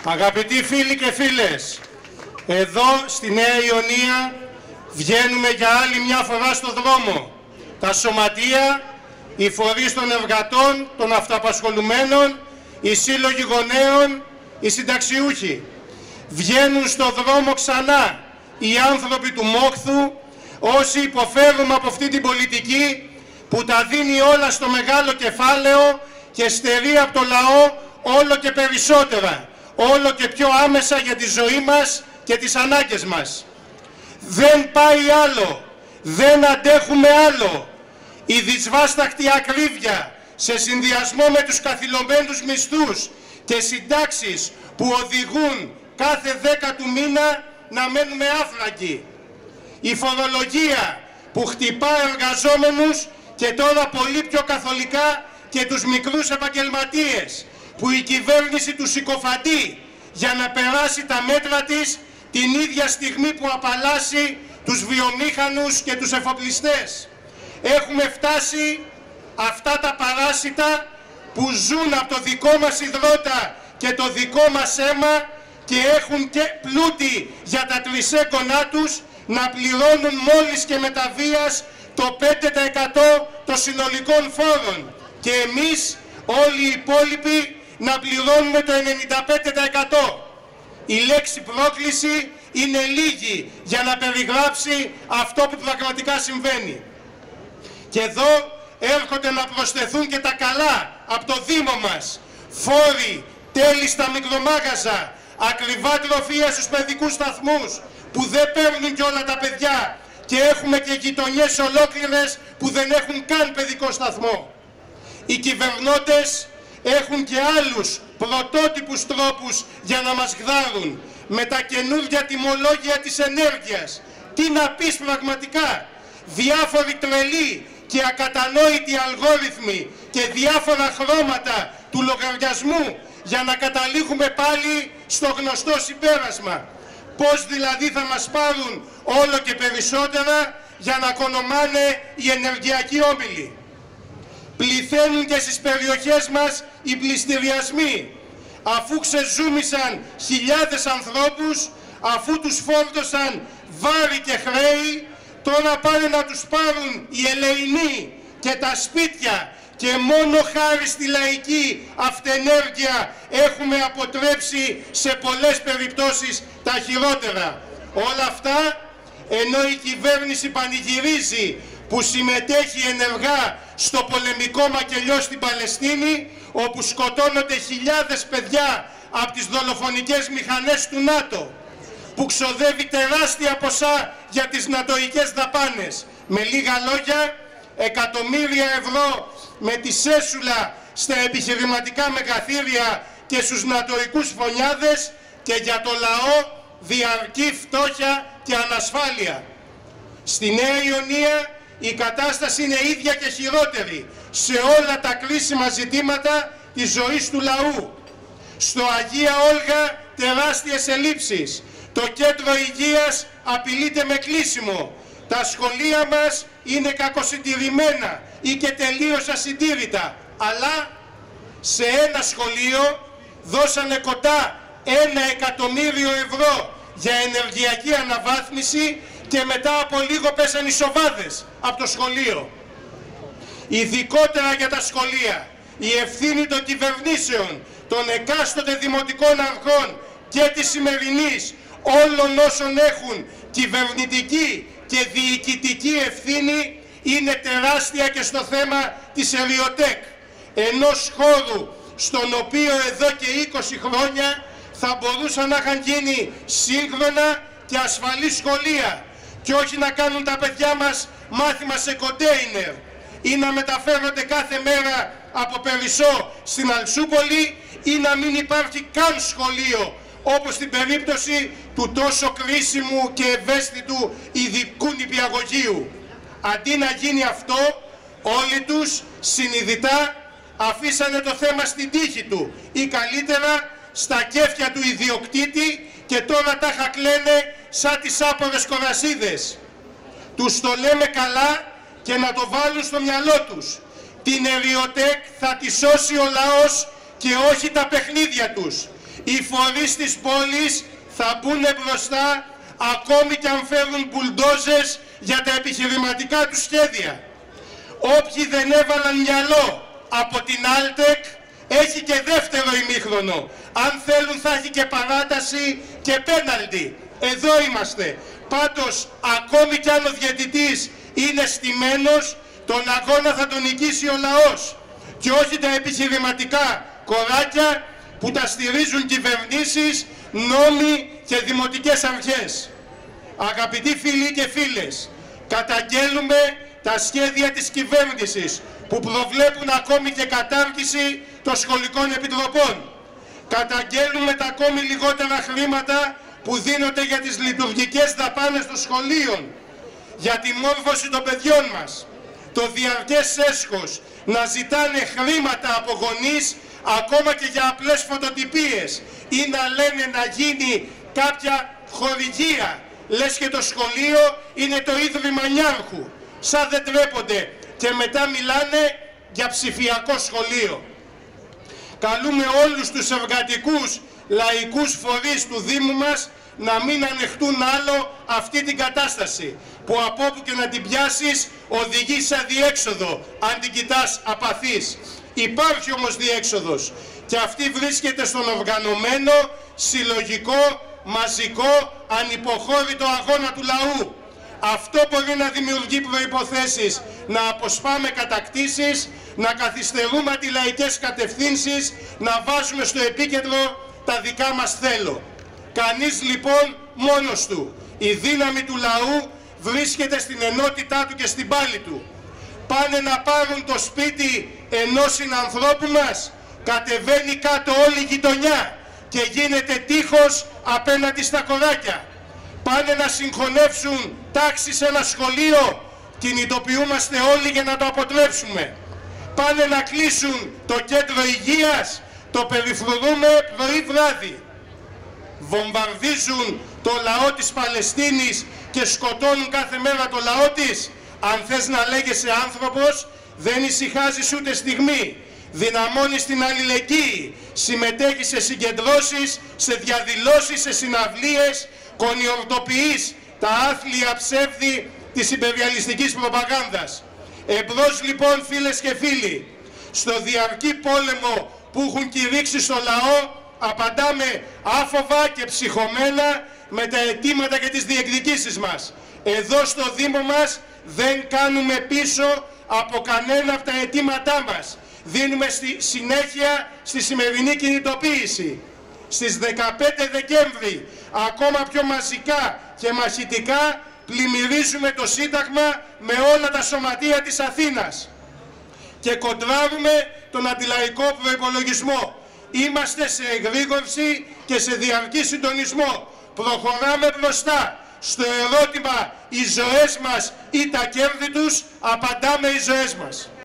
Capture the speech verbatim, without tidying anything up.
Αγαπητοί φίλοι και φίλες, εδώ στη Νέα Ιωνία βγαίνουμε για άλλη μια φορά στο δρόμο. Τα σωματεία, οι φορείς των εργατών, των αυτοαπασχολουμένων, οι σύλλογοι γονέων, οι συνταξιούχοι. Βγαίνουν στο δρόμο ξανά οι άνθρωποι του μόχθου, όσοι υποφέρουν από αυτή την πολιτική που τα δίνει όλα στο μεγάλο κεφάλαιο και στερεί από το λαό όλο και περισσότερα, όλο και πιο άμεσα για τη ζωή μας και τις ανάγκες μας. Δεν πάει άλλο, δεν αντέχουμε άλλο. Η δυσβάσταχτη ακρίβεια σε συνδυασμό με τους καθυλωμένους μισθούς και συντάξεις που οδηγούν κάθε δέκα του μήνα να μένουμε άφραγγοι. Η φορολογία που χτυπά εργαζόμενους και τώρα πολύ πιο καθολικά και τους μικρούς επαγγελματίες, που η κυβέρνηση τους συκοφαντεί για να περάσει τα μέτρα της την ίδια στιγμή που απαλλάσσει τους βιομήχανους και τους εφοπλιστές. Έχουμε φτάσει αυτά τα παράσιτα που ζουν από το δικό μας υδρότα και το δικό μας αίμα και έχουν και πλούτη για τα τρισέγγονά τους να πληρώνουν μόλις και με τα βίας το πέντε τοις εκατό των συνολικών φόρων και εμείς όλοι οι υπόλοιποι να πληρώνουμε το ενενήντα πέντε τοις εκατό. Η λέξη πρόκληση είναι λίγη για να περιγράψει αυτό που πραγματικά συμβαίνει. Και εδώ έρχονται να προσθεθούν και τα καλά από το Δήμο μας. Φόροι, τέλη στα μικρομάγαζα, ακριβά τροφεία στους παιδικούς σταθμούς που δεν παίρνουν και όλα τα παιδιά και έχουμε και γειτονιές ολόκληρες που δεν έχουν καν παιδικό σταθμό. Οι κυβερνώντες έχουν και άλλους πρωτότυπους τρόπους για να μας γδάρουν με τα καινούργια τιμολόγια της ενέργειας. Τι να πεις πραγματικά, διάφοροι τρελοί και ακατανόητοι αλγόριθμοι και διάφορα χρώματα του λογαριασμού για να καταλήγουμε πάλι στο γνωστό συμπέρασμα. Πώς δηλαδή θα μας πάρουν όλο και περισσότερα για να κονομάνε οι ενεργειακοί όμιλοι. Πληθαίνουν και στις περιοχές μας οι πληστηριασμοί, αφού ξεζούμισαν χιλιάδες ανθρώπους, αφού τους φόρτωσαν βάρη και χρέη, τώρα πάνε να τους πάρουν οι ελεηνοί και τα σπίτια και μόνο χάρη στη λαϊκή αυτενέργεια έχουμε αποτρέψει σε πολλές περιπτώσεις τα χειρότερα. Όλα αυτά ενώ η κυβέρνηση πανηγυρίζει που συμμετέχει ενεργά στο πολεμικό μακελιό στην Παλαιστίνη, όπου σκοτώνονται χιλιάδες παιδιά από τις δολοφονικές μηχανές του ΝΑΤΟ, που ξοδεύει τεράστια ποσά για τις νατοικές δαπάνες. Με λίγα λόγια, εκατομμύρια ευρώ με τη σέσουλα στα επιχειρηματικά μεγαθύρια και στους νατοικούς φωνιάδες και για το λαό διαρκή φτώχεια και ανασφάλεια. Στη Νέα Ιωνία η κατάσταση είναι ίδια και χειρότερη σε όλα τα κρίσιμα ζητήματα της ζωής του λαού. Στο Αγία Όλγα τεράστιες ελλείψεις. Το κέντρο υγείας απειλείται με κλείσιμο. Τα σχολεία μας είναι κακοσυντηρημένα ή και τελείως ασυντήρητα. Αλλά σε ένα σχολείο δώσανε κοντά ένα εκατομμύριο ευρώ για ενεργειακή αναβάθμιση και μετά από λίγο πέσαν οι σοβάδες από το σχολείο. Ειδικότερα για τα σχολεία, η ευθύνη των κυβερνήσεων, των εκάστοτε δημοτικών αρχών και της σημερινής, όλων όσων έχουν κυβερνητική και διοικητική ευθύνη, είναι τεράστια και στο θέμα της Εριοτέκ, ενός χώρου στον οποίο εδώ και είκοσι χρόνια θα μπορούσαν να είχαν γίνει σύγχρονα και ασφαλή σχολεία και όχι να κάνουν τα παιδιά μας μάθημα σε κοντέινερ ή να μεταφέρονται κάθε μέρα από Περισσό στην Αλσούπολη ή να μην υπάρχει καν σχολείο, όπως στην περίπτωση του τόσο κρίσιμου και ευαίσθητου ειδικού νηπιαγωγείου. Αντί να γίνει αυτό, όλοι τους συνειδητά αφήσανε το θέμα στην τύχη του ή καλύτερα στα κέφια του ιδιοκτήτη και τώρα τα χακλαίνε σαν τις άπορες κορασίδες. Τους το λέμε καλά και να το βάλουν στο μυαλό τους. Την Εριοτέκ θα τη σώσει ο λαός και όχι τα παιχνίδια τους. Οι φορείς της πόλης θα μπουν μπροστά ακόμη και αν φέρουν μπουλντόζες για τα επιχειρηματικά τους σχέδια. Όποιοι δεν έβαλαν μυαλό από την Άλτεκ, έχει και δεύτερο ημίχρονο. Αν θέλουν θα έχει και παράταση και πέναλτι. Εδώ είμαστε. Πάντως, ακόμη κι αν ο διαιτητής είναι στημένος, τον αγώνα θα τον νικήσει ο λαός και όχι τα επιχειρηματικά κοράκια που τα στηρίζουν κυβερνήσεις, νόμοι και δημοτικές αρχές. Αγαπητοί φίλοι και φίλες, καταγγέλουμε τα σχέδια της κυβέρνησης που προβλέπουν ακόμη και κατάργηση των σχολικών επιτροπών. Καταγγέλουμε τα ακόμη λιγότερα χρήματα που δίνονται για τις λειτουργικές δαπάνες των σχολείων, για τη μόρφωση των παιδιών μας. Το διαρκές έσχος να ζητάνε χρήματα από γονείς ακόμα και για απλές φωτοτυπίες ή να λένε να γίνει κάποια χορηγία, λες και το σχολείο είναι το ίδρυμα Νιάρχου, σαν δεν τρέπονται, και μετά μιλάνε για ψηφιακό σχολείο. Καλούμε όλους τους εργατικούς λαϊκούς φορείς του Δήμου μας να μην ανεχτούν άλλο αυτή την κατάσταση που από όπου και να την πιάσεις οδηγεί σε αδιέξοδο αν την κοιτάς απαθής. Υπάρχει όμως διέξοδος και αυτή βρίσκεται στον οργανωμένο, συλλογικό, μαζικό, ανυποχώρητο αγώνα του λαού. Αυτό μπορεί να δημιουργεί προϋποθέσεις να αποσπάμε κατακτήσεις, να καθυστερούμε αντιλαϊκές κατευθύνσεις, να βάζουμε στο επίκεντρο τα δικά μας θέλω. Κανείς λοιπόν μόνος του. Η δύναμη του λαού βρίσκεται στην ενότητά του και στην πάλη του. Πάνε να πάρουν το σπίτι ενός συνανθρώπου μας, κατεβαίνει κάτω όλη η γειτονιά και γίνεται τείχος απέναντι στα κοράκια. Πάνε να συγχωνεύσουν τάξη σε ένα σχολείο, κινητοποιούμαστε όλοι για να το αποτρέψουμε. Πάνε να κλείσουν το κέντρο υγείας, το περιφρουρούμε πρωί βράδυ. Βομβαρδίζουν το λαό της Παλαιστίνης και σκοτώνουν κάθε μέρα το λαό της. Αν θες να λέγεσαι άνθρωπος, δεν ησυχάζεις ούτε στιγμή. Δυναμώνεις την αλληλεγγύη, συμμετέχεις σε συγκεντρώσεις, σε διαδηλώσεις, σε συναυλίες, κονιορτοποιείς τα άθλια ψεύδη της υπεριαλιστικής προπαγάνδας. Εμπρός λοιπόν φίλες και φίλοι, στο διαρκή πόλεμο που έχουν κηρύξει στο λαό, απαντάμε άφοβα και ψυχωμένα με τα αιτήματα και τις διεκδικήσεις μας. Εδώ στο Δήμο μας δεν κάνουμε πίσω από κανένα από τα αιτήματά μας. Δίνουμε στη συνέχεια στη σημερινή κινητοποίηση. Στις δεκαπέντε Δεκέμβρη, ακόμα πιο μαζικά και μαχητικά, πλημμυρίζουμε το Σύνταγμα με όλα τα σωματεία της Αθήνας και κοντράρουμε τον αντιλαϊκό προϋπολογισμό. Είμαστε σε εγρήγορση και σε διαρκή συντονισμό. Προχωράμε μπροστά. Στο ερώτημα οι ζωές μας ή τα κέρδη τους, απαντάμε οι ζωές μας.